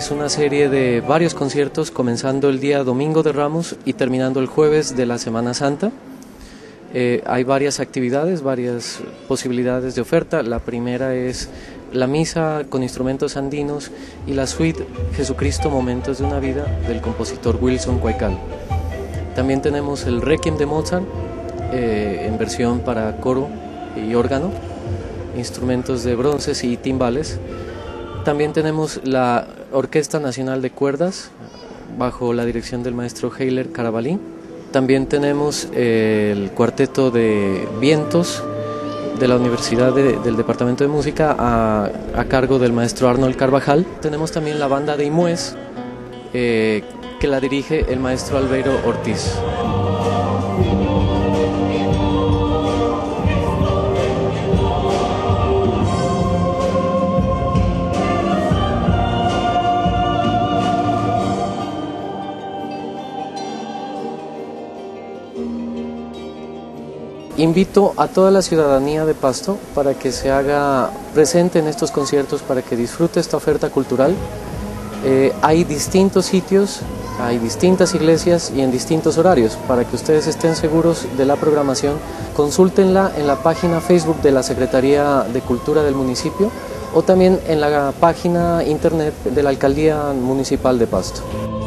Es una serie de varios conciertos, comenzando el día domingo de Ramos y terminando el jueves de la Semana Santa. Hay varias actividades, varias posibilidades de oferta. La primera es la misa con instrumentos andinos y la suite Jesucristo, Momentos de una Vida, del compositor Wilson Cuaical. También tenemos el Requiem de Mozart, en versión para coro y órgano, instrumentos de bronces y timbales. También tenemos la Orquesta Nacional de Cuerdas, bajo la dirección del maestro Heiler Carabalí. También tenemos el Cuarteto de Vientos de la Universidad del Departamento de Música a cargo del maestro Arnold Carvajal. Tenemos también la Banda de Imues, que la dirige el maestro Albeiro Ortiz. Invito a toda la ciudadanía de Pasto para que se haga presente en estos conciertos, para que disfrute esta oferta cultural. Hay distintos sitios, hay distintas iglesias y en distintos horarios. Para que ustedes estén seguros de la programación, consúltenla en la página Facebook de la Secretaría de Cultura del municipio o también en la página internet de la Alcaldía Municipal de Pasto.